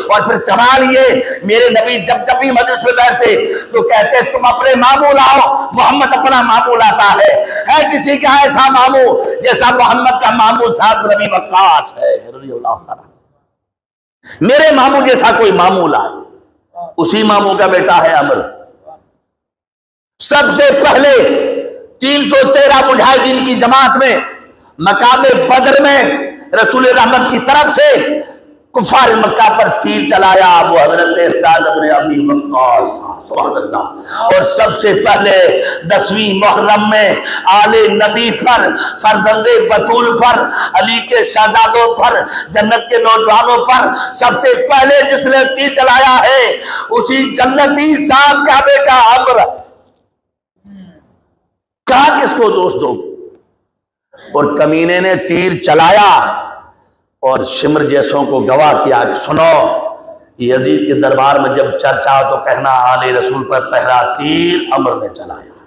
اور پھر کمال یہ میرے نبی جب بھی مجلس میں بیٹھتے تو کہتے تم اپنے ماموں لاؤ، محمد اپنا ماموں لاتا ہے کسی کا ایسا ماموں جیسا محمد کا ماموں سعد ربی وقاص ہے رضی اللہ تعالی، میرے ماموں جیسا کوئی ماموں لائے، اسی ماموں کا بیٹا ہے عمر۔ سب سے پہلے 313 مجاہدین کی جماعت میں مقام بدر میں رسول رحمت کی طرف سے کفار مکہ پر تیر چلایا وہ حضرت سعد بن ابی وقاص تھا، سبحان اللہ۔ اور سب سے پہلے 10ویں محرم میں آل نبی پر، فرزند بطول پر، علی کے شہزادوں پر، جنت کے نوجوانوں پر سب سے پہلے جس نے تیر چلایا ہے اسی جنتی سعد کا بیٹا عمر۔ کہا کس کو دوست دو؟ اور کمینے نے تیر چلایا اور شمر جیسوں کو گواہ کیا کہ سنو یزید کے دربار میں جب چرچا ہو تو کہنا آل رسول پر پہلا تیر عمر نے چلایا۔